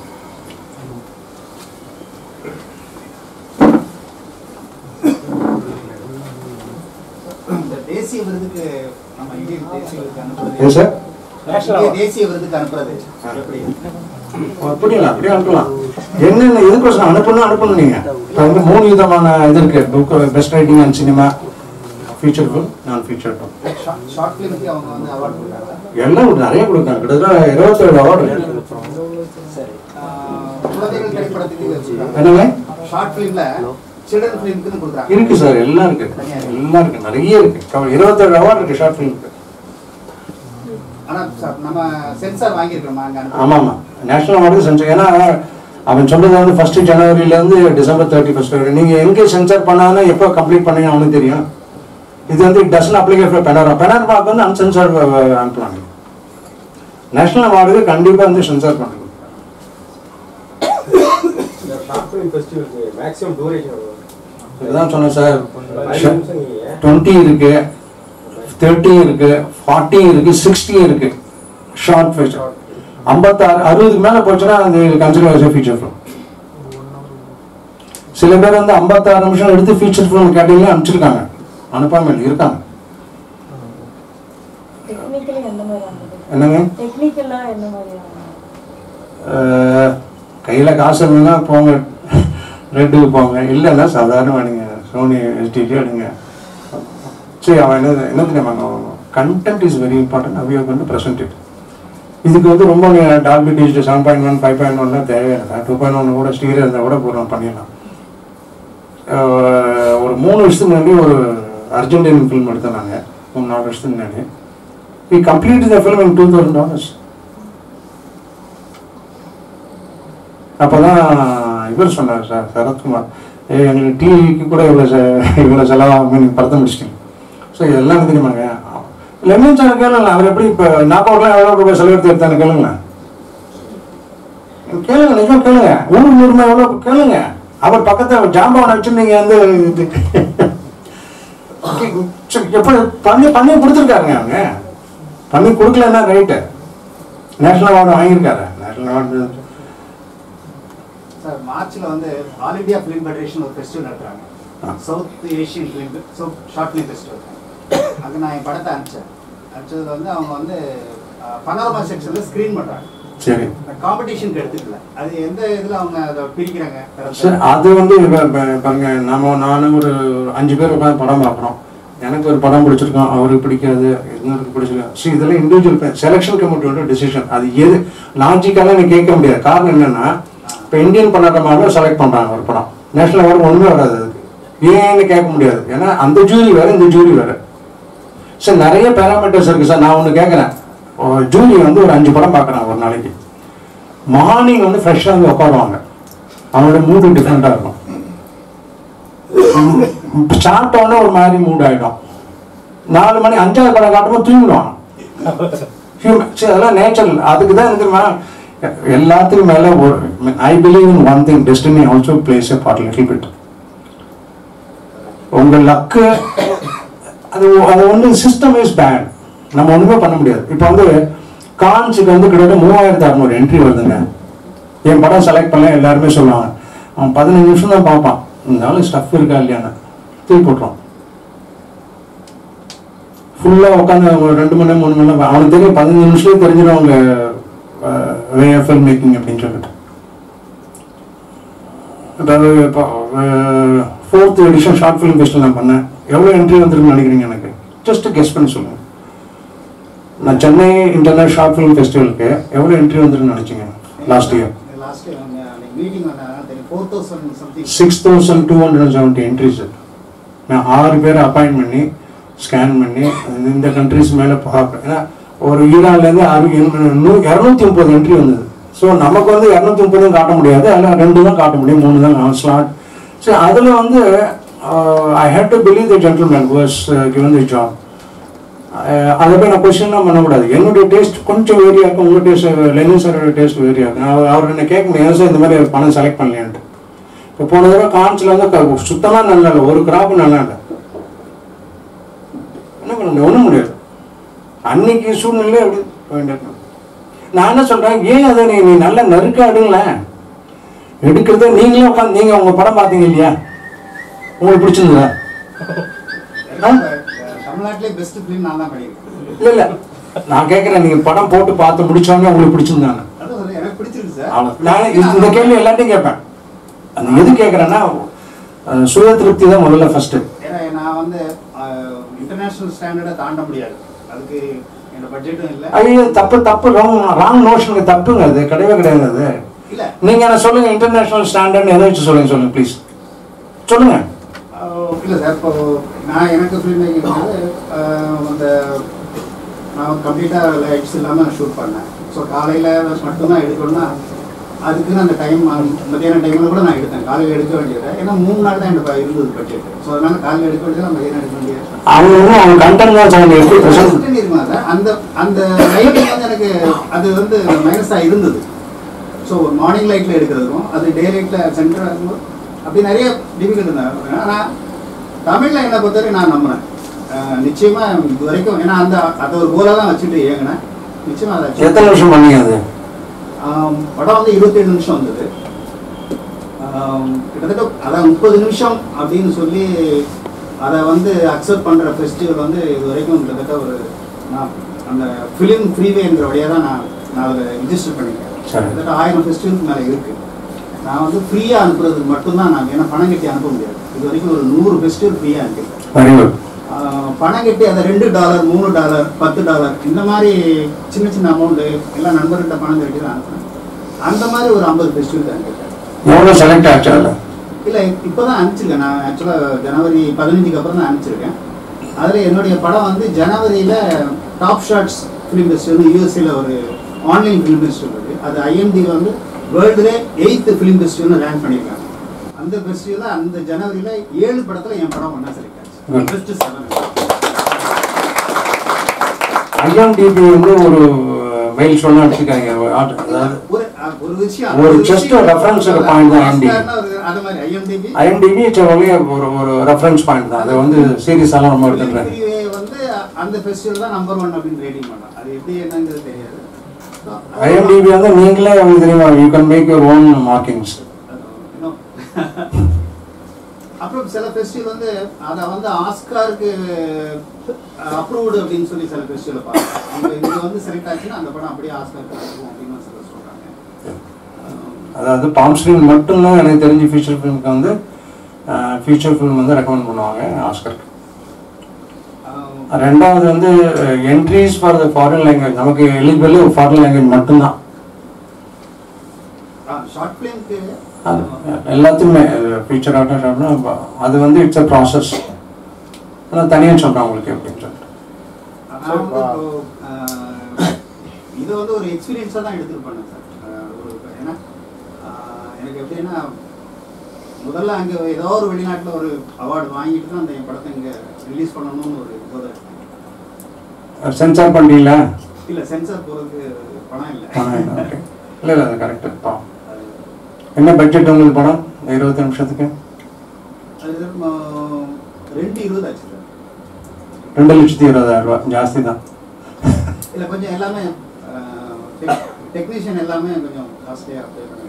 தேசிய விருதுக்கு நம்ம இந்திய தேசிய விருதுக்கு அனுப்புறது ஏன் சார்? தேசிய விருதுக்கு அனுப்புறது எப்படி? அப்படிங்களா? அப்படியே அனுப்பலாம். என்னென்ன எதுக்கோசம் அனுப்பணும் அனுப்பணும் நீங்கள். இப்போ வந்து மூணு விதமான இது இருக்கு. Book best writing and cinema, feature film, நான் ஃபீச்சர் ஃபிலிம். ஷார்ட் ஃபிலிமுக்கு அவங்க வந்து அவார்ட் கொடுக்குறாங்க. எல்லாம் நிறைய கொடுக்காங்க. கிட்டத்தட்ட இருபத்தேழு அவார்டு. சரி, குழந்தைகள் திரைப்படத்துக்கு என்னங்க ஷார்ட் ஃபிலிம்ல சில்ட்ரன் ஃபிலிமுக்கு கொடுக்குறாங்க. இருக்கு சார், எல்லாம் இருக்கு, எல்லாம் இருக்கு, நிறைய இருக்கு. இருபத்தேழு அவார்டு இருக்கு ஷார்ட் ஃபிலிமுக்கு. ஆனால் நம்ம சென்சார் வாங்கியிருக்கிறோமா அங்கே? ஆமாம் ஆமாம், நேஷனல் அவார்டு சென்சார். ஏன்னா அவன் சொல்றது வந்து ஃபர்ஸ்ட் ஜனவரியிலேருந்து டிசம்பர் தேர்ட்டி ஃபர்ஸ்ட் வரை நீங்கள் எங்கே சென்சார் பண்ணாங்கன்னா எப்போ கம்ப்ளீட் பண்ணீங்க அவனுக்கு தெரியும். இது வந்து இட் டசன்ட் அப்ளிகே ஃபார் பெனாரா. பெனாராக்கு வந்து அன்சென்சார் அனுப்பலாம். நேஷனல் அவார்டுக்கு கண்டிப்பாக வந்து சென்சார் பண்ணுங்க. இதுதான் சொன்னேன் சார். டுவெண்ட்டி இருக்கு, தேர்ட்டி இருக்கு, ஃபார்ட்டி இருக்கு, சிக்ஸ்டி இருக்கு. ஷார்ட் ஃபீச்சர் ஐம்பத்தாறு அறுபதுக்கு மேலே போச்சுன்னா அது கன்சிடர் ஃபீச்சர் ஃபிலிம். சில பேர் வந்து ஐம்பத்தாறு நிமிஷம் எடுத்து ஃபீச்சர் ஃபிலிம் கேட்டீங்கன்னா அனுப்பிச்சிருக்காங்க, அனுப்பாமல் இருக்காங்க. என்னங்க டெக்னிக்கலா என்ன மாதிரியான கையில் காசு இருந்ததுன்னா போங்க ரெட்டுக்கு போங்க, இல்லைன்னா சாதாரணமாக எடுங்க, சோனி எஸ்டிடி எடுங்க. சரி அவன் என்ன என்ன தெரியுமாங்க, content is very important, how we are going to present it. இதுக்கு வந்து ரொம்ப Dolby digital seven point one five point ஒன்லாம் தேவையில்லை. டூ பாயிண்ட் ஒன் கூட ஸ்டீரியோ இருந்தால் கூட போகிறோம் பண்ணிடலாம். ஒரு மூணு வருஷத்துக்கு முன்னாடி ஒரு அர்ஜென்டின் ஃபிலிம் எடுத்தோம் நாங்கள், மூணு நாலு வருஷத்துக்கு முன்னாடி. We complete the film in two thousand dollars. அப்போ தான் இவர் சொன்னார் சார் சரத்குமார், ஏ எங்களுக்கு டிவிக்கு கூட இவ்வளோ செ இவ்வளோ செலவாகும் நீங்கள் படத்தை முடிச்சிட்டீங்க. ஸோ இதெல்லாம் தெரியுமாங்க. லெமன் சார் கேளுங்களேன், அவர் எப்படி இப்போ நாக் அவுட்லாம் எவ்வளோ ரூபாய் செலவெடுத்து எடுத்தாங்க கேளுங்களேன், கேளுங்க, நிஜம் கேளுங்க, நூறு நூறுமா எவ்வளோ கேளுங்க. அவர் பக்கத்தில் ஜாம்பவனை வச்சுருந்தீங்க வந்து எப்படி பண்ணி பண்ணி கொடுத்துருக்காருங்க. அவங்க பண்ணி கொடுக்கலன்னா ரைட்டு, நேஷனல் அவார்டு வாங்கியிருக்காரு. நேஷனல் அவார்டு சார் மார்ச்ல வந்து ஆல் இந்தியா ஃபிலிம் ஃபெடரேஷன் ஒரு ஃபெஸ்டிவல் நடத்துறாங்க, south Asian film south short film festival. அங்கே நான் என் படத்தை அனுப்பிச்சேன். அனுப்பிச்சதில் வந்து அவங்க வந்து பனோரமா செக்ஷனில் ஸ்க்ரீன் பண்ணுறாங்க. சரி, காம்படிஷனுக்கு எடுத்துக்கல. அது எந்த இதில் அவங்க அதை பிரிக்கிறாங்க சார்? அது வந்து பாருங்க, நம்ம நானும் ஒரு அஞ்சு பேர் உட்காந்து படம் பார்க்குறோம். எனக்கு ஒரு படம் பிடிச்சிருக்கோம், அவருக்கு பிடிக்காது, இன்னொருக்கு பிடிச்சிருக்கோம். ஸோ இதெல்லாம் இண்டிவிஜுவல் செலெக்ஷன் கமிட்டியோட டிசிஷன். அது எது லாஜிக்கலாக நீ கேட்க முடியாது. காரணம் என்னன்னா, இப்போ இந்தியன் பண்ணாத மாதிரி செலக்ட் பண்ணுறாங்க ஒரு படம், நேஷனல் அவார்டு ஒன்றுமே வராது. அதுக்கு ஏன்னு கேட்க முடியாது, ஏன்னா அந்த ஜூரி வேறு இந்த ஜூரி வேறு. சார் நிறைய பேராமீட்டர்ஸ் இருக்குது சார். நான் ஒன்று கேட்குறேன், ஜூரி வந்து ஒரு அஞ்சு படம் பார்க்குறான் ஒரு நாளைக்கு. மார்னிங் வந்து ஃப்ரெஷ்ஷாக வந்து உட்காருவாங்க, அவங்களோட மூடு டிஃப்ரெண்ட்டாக இருக்கும். ஸ்டார்ட் ஆன ஒரு மாதிரி மூட் ஆகிடும். நாலு மணி அஞ்சாவது படம் காட்டும்போது தூங்கிடுவாங்க. சரி, அதெல்லாம் நேச்சுரல். அதுக்கு தான் இருக்குமா எல்லாத்துக்கும் மேலே ஒரு I believe in one thing, destiny also plays a part little bit. உங்கள் லக்கு அது அது ஒன்று சிஸ்டம் இஸ் பேட், நம்ம ஒன்றுமே பண்ண முடியாது. இப்போ வந்து கான்ஸுக்கு வந்து கிட்டத்தட்ட மூவாயிரத்து அறுநூறு என்ட்ரி வருதுங்க. என் படம் செலக்ட் பண்ணல எல்லாருமே சொல்லுவாங்க, அவன் பதினஞ்சு நிமிஷம் தான் பார்ப்பான், இருந்தாலும் ஸ்டஃப் இருக்கா இல்லையான்னு தூக்கி போட்டுருவான். ஃபுல்லாக உட்காந்து ரெண்டு மணி நேரம் மூணு மணி நேரம் அவனுக்கு தெரியும், பதினஞ்சு நிமிஷத்துலேயே தெரிஞ்சிடும் அவங்க வே ஆஃப் ஃபில்ம் மேக்கிங் அப்படின்னு சொல்லிட்டு. அதாவது இப்போ fourth edition short film festival நான் பண்ணேன். எவ்வளோ என்ட்ரி வந்துருக்குன்னு நினைக்கிறீங்க? எனக்கு ஜஸ்ட் கெஸ் பண்ணி சொல்லுங்கள். நான் சென்னை இன்டர்நேஷனல் ஷார்ட் ஃபிலிம் ஃபெஸ்டிவலுக்கு எவ்வளோ என்ட்ரி வந்துருக்குன்னு நினச்சிங்க last year? Six thousand two hundred and seventy entries. நான் ஆறு பேரை அப்பாயின்ட் பண்ணி ஸ்கேன் பண்ணி இந்த கண்ட்ரிஸ் மேலே பார்ப்பேன். ஏன்னா ஒரு ஈரான்லேருந்து அறு இரநூத்தி முப்பது என்ட்ரி வந்தது. ஸோ நமக்கு வந்து இரநூத்தி முப்பதும் காட்ட முடியாது, அதில் ரெண்டு தான் காட்ட முடியும், மூணு தான் ஸ்லாட். ஸோ அதில் வந்து I had to believe the gentleman was given the job. அதை போய் நான் கொஸ்டின்லாம் பண்ணக்கூடாது. என்னுடைய டேஸ்ட் கொஞ்சம் வேரியா இருக்கும், உங்கள் டேஸ்ட் லெனின் சாரோட டேஸ்ட் வேரியா இருக்கும். அவர் அவர் என்ன கேட்க முடியாது சார் இந்த மாதிரி பணம் செலக்ட் பண்ணலையான்ட்டு. இப்போ போன தடவை கான்ஸில் வந்து சுத்தமாக நல்லா இல்லை, ஒரு கிராப்பு நல்லா இல்லை. என்ன பண்ண முடியும்? ஒன்றும் முடியாது. அன்னைக்கு சூழ்நிலை அப்படி வேண்டியிருக்கணும். நான் என்ன சொல்கிறேன், ஏன் அதை நீ நீ நல்லா நறுக்காடுங்களேன் எடுக்கிறத. நீங்களே உட்காந்து நீங்கள் உங்கள் படம் பார்த்தீங்க இல்லையா, உங்களுக்கு பிடிச்சிருந்ததா? தமிழ்நாட்டிலே பெஸ்ட் ஃபிலிம் நான் தான் பண்ணியிருக்கேன். இல்லை இல்லை, நான் கேட்குறேன், நீங்கள் படம் போட்டு பார்த்து முடிச்சோன்னே உங்களுக்கு பிடிச்சிருந்தாங்க? எனக்கு பிடிச்சிருக்கு சார். அவ்வளோ. நான் இந்த கேள்வி எல்லாத்தையும் கேட்பேன். அது எது கேட்குறேன்னா, சுய திருப்தி தான் முதல்ல ஃபர்ஸ்ட்டு. ஏன்னா நான் வந்து இன்டர்நேஷனல் ஸ்டாண்டர்டை தாண்ட முடியாது, அதுக்கு என்னோட பட்ஜெட்டும் இல்லை. ஐயோ தப்பு தப்பு, ராங் ராங் நோஷனுக்கு தப்புங்க, அது கிடையவே கிடையாது. அது இல்லை, நீங்கள் என்ன சொல்லுங்கள், இன்டர்நேஷனல் ஸ்டாண்டர்ட்னு எதை வச்சு சொல்லுங்கள் சொல்லுங்கள் ப்ளீஸ் சொல்லுங்கள். இல்லை சார், இப்போ நான் எனக்கு ஃபிலிம் மேக்கிங் வந்து அந்த நான் கம்ப்ளீட்டாக லைட்ஸ் இல்லாமல் ஷூட் பண்ணேன். ஸோ காலையில் மட்டும்தான் எடுக்கணும்னா அதுக்குன்னு அந்த டைம் மத்தியான டைமில் கூட நான் எடுத்தேன். காலையில் எடுக்க வேண்டியது, ஏன்னா மூணு நாள் தான் எனக்கு இருந்தது பட்ஜெட். ஸோ அதனால காலையில் எடுக்க வேண்டியது, மதியானம் எடுக்க வேண்டியது. அந்த அந்த லைட்டிங் வந்து எனக்கு அது வந்து மைனஸாக இருந்தது. ஸோ மார்னிங் லைட்டில் எடுக்கிறதுக்கும் அது டே லைட்டில் சென்டராக இருக்கும்போது அப்படி நிறைய டிஃபிகல்ட் இருந்தாங்க. ஆனால் தமிழில் என்னை பொறுத்தவரைக்கும் நான் நம்பினேன் நிச்சயமாக இது வரைக்கும். ஏன்னா அந்த அதை ஒரு கோலாக தான் வச்சுட்டு இயங்கினேன். நிச்சயமாக அதை எத்தனை வருஷம் பண்ணீங்க? அது படம் வந்து இருபத்தேழு நிமிஷம் வந்தது. கிட்டத்தட்ட அதான் முப்பது நிமிஷம் அப்படின்னு சொல்லி அதை வந்து அக்செப்ட் பண்ணுற ஃபெஸ்டிவல் வந்து இது வரைக்கும் கிட்டத்தட்ட ஒரு நான் அந்த ஃபிலிம் ஃப்ரீவேங்கிற வழியாக தான் நான் நான் அதில் ரிஜிஸ்டர் பண்ணியிருக்கேன். கிட்டத்தட்ட ஆயிரம் ஃபெஸ்டிவலுக்கு மேலே இருக்குது. நான் வந்து ஃப்ரீயாக அனுப்புறதுக்கு மட்டும்தான் நான், ஏன்னா பணம் கட்டி அனுப்ப முடியாது. இது வரைக்கும் ஒரு நூறு ஃபெஸ்டிவல் ஃப்ரீயாக அனுப்பியிருக்கேன். பணம் கட்டி அதை ரெண்டு டாலர் மூணு டாலர் பத்து டாலர் இந்த மாதிரி சின்ன சின்ன அமௌண்ட்டு எல்லாம் நண்பர்கிட்ட பணம் கட்டி தான் அனுப்புனேன். அந்த மாதிரி ஒரு ஐம்பது ஃபெஸ்டிவல் அனுப்பியிருக்கேன். செலக்ட் ஆச்சு இல்லை, இப்போ தான் அனுப்பிச்சிருக்கேன். நான் ஆக்சுவலாக ஜனவரி பதினஞ்சுக்கு அப்புறம் தான் அனுப்பிச்சிருக்கேன். அதில் என்னுடைய படம் வந்து ஜனவரியில் டாப் ஷாட்ஸ் ஃபிலிம் ஃபெஸ்டிவல் யூஎஸ்ஏல ஒரு ஆன்லைன் ஃபிலிம் ஃபெஸ்டிவல் இருக்குது. அது ஐஎம்டி வந்து வேர்ல்டுலே எயித்து ஃபிலிம் ஃபெஸ்டிவல்னு ரேங்க் பண்ணியிருக்காங்க. அந்த ஃபெஸ்டிவலில் அந்த ஜனவரியில் ஏழு படத்தில் என் படம் ஒன்றா செலக்ட் ஆச்சு. First seven. ஐஎம்டிபி வந்து ஒரு மெயில் சொன்னா அடிச்சுக்காங்க. ஒரு ஒரு விஷயம் ஒரு ஜஸ்ட் ரெஃபரன்ஸ் பாயிண்ட் தான் ஐஎம்டிபி. அது மாதிரி ஐஎம்டிபி ஐஎம்டிபி ஒன்லி ஒரு ஒரு ரெஃபரன்ஸ் பாயிண்ட் தான். அது வந்து சீரியஸ் எல்லாம் நம்ம எடுத்துக்கிறேன். வந்து அந்த ஃபெஸ்டிவல் தான் நம்பர் ஒன் அப்படின்னு ரேட்டிங் பண்ணலாம். அது எப்படி என்னங்கிறது தெரியாது. ஐஎம்டிபி வந்து நீங்களே உங்களுக்கு தெரியுமா, you can make your own markings. அப்புறம் சில ஃபெஸ்டிவல் வந்து அதை வந்து ஆஸ்காருக்கு அப்ரூவ்டு அப்படின்னு சொல்லி சில ஃபெஸ்டிவல் பார்க்கலாம். இது வந்து செலக்ட் ஆச்சுன்னா அந்த படம் அப்படியே ஆஸ்காருக்கு அப்ரூவ் அப்படின்னு சில சொல்கிறாங்க. அதாவது பாம் ஸ்க்ரீன் மட்டும்தான் எனக்கு தெரிஞ்சு ஃபீச்சர் ஃபிலிமுக்கு வந்து ஃபீச்சர் ஃபிலிம் வந்து ரெக்கமெண்ட் பண்ணுவாங்க ஆஸ்கருக்கு. ரெண்டாவது வந்து entries for the foreign language நமக்கு எலிஜிபிள் ஃபாரின் லாங்குவேஜ் மட்டும்தான். ஷார்ட் ஃபிலிம்க்கு எல்லாத்துக்குமே ஃபீச்சர் ஆகட்டும் அது வந்து இட்ஸ் அ ப்ராசஸ். ஆனால் தனியாக சொல்கிறேன் உங்களுக்கு எப்படின்னு சொல்லிட்டு. இது வந்து ஒரு எக்ஸ்பீரியன்ஸாக தான் எடுத்துகிட்டு பண்ணேன் சார். ஒரு ஏன்னா எனக்கு எப்படின்னா முதல்ல அங்கே ஏதோ ஒரு வெளிநாட்டில் ஒரு அவார்டு வாங்கிட்டு தான் அந்த என் படத்தை இங்கே ரிலீஸ் பண்ணணும்னு ஒரு இதோட. சென்சார் பண்ணுறீங்களா? இல்லை, சென்சார் போகிறதுக்கு பணம் இல்லை. இல்லை இல்லை அது கரெக்டு. பா என்ன பட்ஜெட் உங்களுக்கு படம் இருபத்தி நிமிஷத்துக்கு? அது ரெண்டு இருபது ஆச்சு சார். ரெண்டு லட்சத்தி இருபதாயிரம் ரூபா ஜாஸ்தி தான். இல்லை, கொஞ்சம் எல்லாமே டெக்னீஷியன் எல்லாமே கொஞ்சம் காஸ்ட்லியாக அப்ளை பண்ணுவீங்க.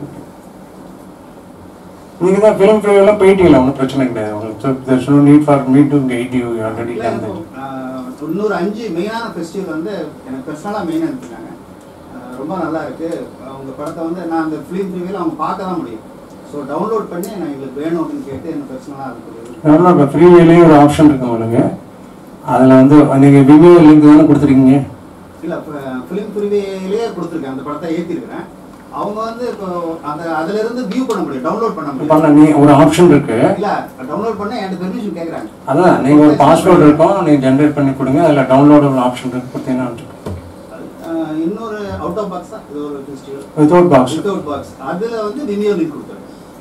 நீங்கள் தான் ஃபிலிம் ஃபேர்லாம் போயிட்டீங்களா? ஒன்றும் பிரச்சனை கிடையாது உங்களுக்கு. There's no need for me to guide you already done that. தொண்ணூறு அஞ்சு மெயினான ஃபெஸ்டிவல் வந்து எனக்கு பர்சனலாக மெயினாக இருந்துட்டாங்க. ரொம்ப நல்லா இருக்குது. அவங்க படத்தை வந்து நான் அந்த ஃபிலிம் ப்ரிவியூவில் அவங்க பார்க்க தான் முடியும். ஸோ டவுன்லோட் பண்ணி நான் எங்களுக்கு வேணும் அப்படின்னு கேட்டு எனக்கு பர்சனலாக இருக்குது. டவுன்லோட் ஃப்ரீவிலேயே ஒரு ஆப்ஷன் இருக்குது உங்களுக்கு. அதில் வந்து நீங்கள் வீடியோ லிங்க் தானே கொடுத்துருக்கீங்க? இல்லை, ஃபிலிம் ப்ரிவியூலேயே கொடுத்துருக்கேன். அந்த படத்தை ஏற்றிருக்கிறேன். அவங்க வந்து இப்போ அந்த அதுல இருந்து வியூ பண்ண முடியும், டவுன்லோட் பண்ண முடியும். பண்ண நீ ஒரு ஆப்ஷன் இருக்கு. இல்ல, டவுன்லோட் பண்ண என்கிட்ட பெர்மிஷன் கேக்குறாங்க. அதான் நீங்க ஒரு பாஸ்வேர்ட் இருக்கும், நீங்க ஜெனரேட் பண்ணி கொடுங்க. அதுல டவுன்லோடபிள் ஆப்ஷன் இருக்கு, கொடுத்தீங்கன்னா இன்னொரு அவுட் ஆஃப் பாக்ஸ் தான் இது. ஒரு festival without box. Without box அதுல வந்து விமியோ லிங்க் கொடுத்தாங்க.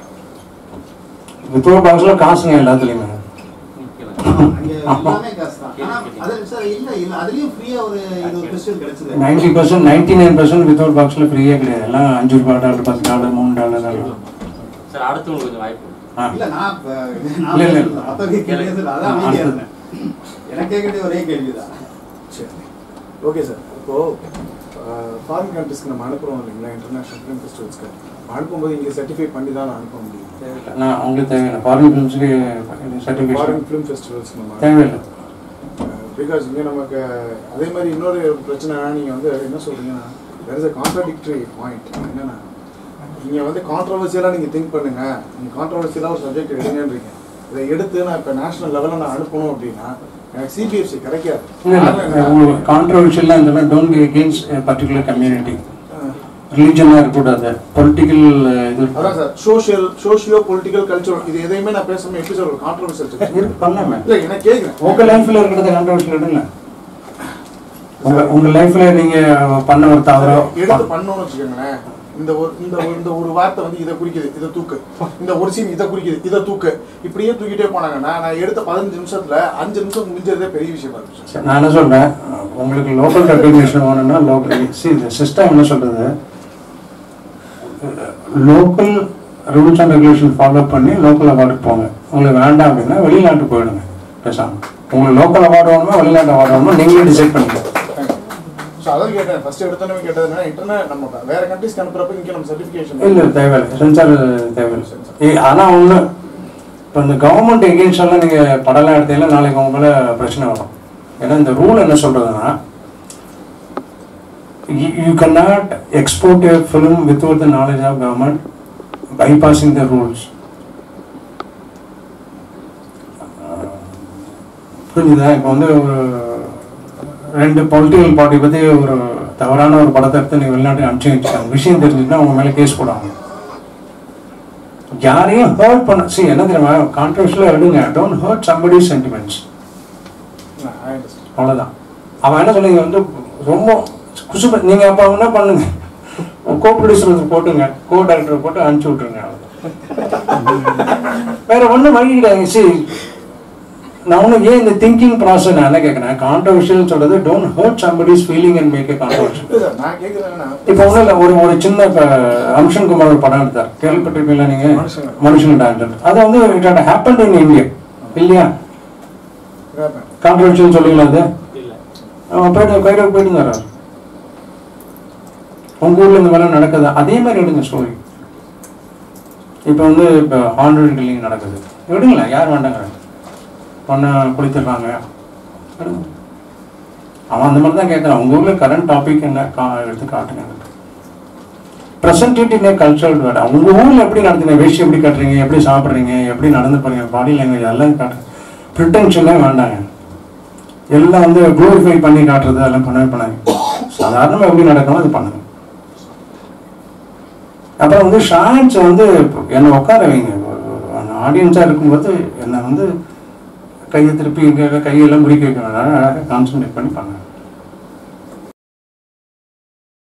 வித்அவுட் பாக்ஸ்ல காசுங்க எல்லாத்துலயுமே. அங்க எல்லாமே காசு தான். ஆனா அது சார் இல்ல இல்ல அதுலயும் ஃப்ரீயா ஒரு இது ஒரு ஃபெஸ்டிவல் கிடைச்சது. தொண்ணூறு பர்சன்ட் தொண்ணூற்று ஒன்பது பர்சன்ட் வித்அவுட் பாக்ஸ்ல ஃப்ரீயா கிடையாது. எல்லாம் அஞ்சு ரூபாய் டாலர், பத்து டாலர், மூணு டாலர் தான். சார் அடுத்து உங்களுக்கு கொஞ்சம் வாய்ப்பு. இல்ல நான் நான் இல்ல அப்ப கேக்குறது அதான் அமைதியா இருந்தேன். எனக்கு கேக்குறது ஒரே கேள்விதான். சரி, ஓகே சார். இப்போ ஃபாரின் கண்ட்ரிஸ்க்கு நம்ம அனுப்புறோம் இல்லைங்களா, இன்டர்நேஷனல் ஃபிலிம் ஃபெஸ்டிவல்ஸ்க்கு அனுப்பும்போது இங்கே சர்டிஃபை பண்ணி தான் நான் அனுப்ப முடியும். நான் உங்களுக்கு தேவையில்லை ஃபாரின் ஃபிலிம்ஸ்க்கு சர்டிஃபிகேட். ஃபாரின் ஃபிலிம் ஃபெஸ்டிவல்ஸ் நம்ம தேவையில்லை. பிகாஸ் இங்கே நமக்கு அதே மாதிரி இன்னொரு பிரச்சனை நீங்கள் வந்து என்ன சொல்கிறீங்கன்னா, there is a contradictory point. என்னென்னா நீங்கள் வந்து கான்ட்ரவர்சியலாக நீங்கள் திங்க் பண்ணுங்கள், நீங்கள் கான்ட்ரவர்சியலாக ஒரு சப்ஜெக்ட் எடுங்கன்றீங்க. இதை எடுத்து நான் இப்போ நேஷனல் லெவலில் நான் அனுப்பணும் அப்படின்னா எனக்கு சிபிஎஃப்சி கிடைக்காது. கான்ட்ரவர்ஷியலாக இருந்தாலும் டோன்ட் அகெயின்ஸ்ட் பர்டிகுலர் கம்யூனிட்டி, ரிலீஜனாக இருக்கக்கூடாது, பொலிட்டிக்கல் இது. அதான் sir, social socio political culture இது எதையுமே நான் பேசாமல் எப்படி சார் ஒரு கான்ட்ரவர்சியல் பண்ணலாமே? இல்லை எனக்கு கேட்குறேன். உங்கள் லைஃப்பில் இருக்கிறத கான்ட்ரவர்ஷியல் எடுங்க. உங்கள் உங்கள் லைஃப்பில் நீங்கள் பண்ண ஒரு தவறோ எடுத்து பண்ணணும்னு வச்சுக்கோங்களேன். இந்த ஒரு இந்த இந்த ஒரு வார்த்தை வந்து இதை குறிக்குது, இதை தூக்கு. இந்த ஒரு சீன் இதை குறிக்குது, இதை தூக்கு. இப்படியே தூக்கிட்டே போனாங்கன்னா நான் எடுத்த பதினஞ்சு நிமிஷத்துல அஞ்சு நிமிஷம் முடிஞ்சதே பெரிய விஷயமா இருந்துச்சு. நான் என்ன சொல்றேன், உங்களுக்கு லோக்கல் ரெகக்னிஷன் வேணும்னா லோக்கல் சிஸ்டம் என்ன சொல்றது, local rules and regulation follow பண்ணி லோக்கல் அவார்டுக்கு போங்க. உங்களுக்கு வேண்டாம் அப்படின்னா வெளிநாட்டுக்கு போயிடுங்க பேசாம. உங்களுக்கு லோக்கல் அவார்டு வேணுமா வெளிநாட்டு அவார்டு வேணுமா நீங்களே டிசைட் பண்ணிக்கலாம். ஸோ அதான் கேட்டேன், ஃபர்ஸ்ட் எடுத்தோன்னே கேட்டதுன்னா இன்டர்நெட் நம்ம வேற கண்ட்ரிஸ்க்கு அனுப்புறப்ப இங்கே நம்ம சர்டிஃபிகேஷன் இல்லை தேவையில்லை, சென்சார் தேவையில்லை. ஆனால் ஒன்று, இப்போ இந்த கவர்மெண்ட் எகெயின்ஸ்டெல்லாம் நீங்கள் படம்லாம் எடுத்தீங்கன்னா நாளைக்கு உங்களை பிரச்சனை வரும். ஏன்னா இந்த ரூல் என்ன சொல்கிறதுன்னா, you, you cannot export a film without the knowledge of government, bypassing the rules. புரிஞ்சுதா? இப்போ வந்து ஒரு ரெண்டு பொலிட்டிக்கல் பார்ட்டி பற்றி ஒரு தவறான ஒரு படத்தை எடுத்து நீங்கள் வெளிநாட்டுக்கு அனுப்பிச்சு வச்சுக்காங்க, விஷயம் தெரிஞ்சுன்னா அவங்க மேலே கேஸ் போடுவாங்க. யாரையும் ஹர்ட் பண்ண சி என்ன தெரியுமா, கான்ட்ரவர்ஷியலாக எடுங்க, டோன்ட் ஹர்ட் சம்படி சென்டிமெண்ட்ஸ், அவ்வளோதான். அவன் என்ன சொல்லுங்க வந்து ரொம்ப குசு, நீங்கள் அப்போ என்ன பண்ணுங்க, கோ ப்ரொடியூசர் போட்டுங்க, கோ டைரக்டர் போட்டு அனுப்பிச்சி விட்ருங்க, வேற ஒன்றும் வழி கிடையாது. சி நான் ஒன்றும் ஏன் இந்த திங்கிங் ப்ராசஸ் நான் என்ன கேட்குறேன், கான்ட்ரவர்ஷியல் சொல்றது don't hurt somebody's feeling and make a controversial. இப்போ ஒன்றும் இல்லை, ஒரு ஒரு சின்ன இப்போ அம்ஷன் குமார் ஒரு படம் எடுத்தார், கேள்விப்பட்டிருப்பீங்களா நீங்கள், மனுஷன் டாக்டர். அது வந்து it had happened in India இல்லையா? கான்ட்ரவர்ஷியல் சொல்லுங்களா? அது அவன் போயிட்டு கைரோக்கு போயிட்டு இருந்தார். உங்கள் ஊரில் இந்த மாதிரிலாம் நடக்குது, அதே மாதிரி எடுங்க ஸ்டோரி. இப்போ வந்து இப்போ ஹாண்டட் கில்லிங் நடக்குது, எடுங்களா, யார் வேண்டாங்க, பொண்ணை குளித்துடுறாங்க, அவன் அந்த மாதிரி தான் கேட்குறான். உங்கள் ஊரில் கரண்ட் டாபிக் என்ன கா எடுத்து காட்டுங்க, ப்ரெசன்டேட் இன் ஏ கல்ச்சரல் வேர்ட். உங்கள் ஊரில் எப்படி நடத்துங்க, வேஷ்டி எப்படி கட்டுறீங்க, எப்படி சாப்பிட்றீங்க, எப்படி நடந்து போகிறீங்க, பாடி லாங்குவேஜ் எல்லாம் காட்டுங்க. ப்ரிட்டென்ஷனே வேண்டாங்க, எல்லாம் வந்து க்ளோரிஃபை பண்ணி காட்டுறது அதெல்லாம் பண்ணவே பண்ணாங்க. சாதாரணமாக எப்படி நடக்கணும் அது பண்ணுங்க. அப்புறம் வந்து ஷார்ட்ஸ் வந்து என்னை உட்கார வைங்க, ஆடியன்ஸாக இருக்கும்போது என்னை வந்து கையை திருப்பி கையெல்லாம் முடிக்க வைக்க வேண்டாம், கான்சன்ட்ரேட் பண்ணி பண்ணுங்க.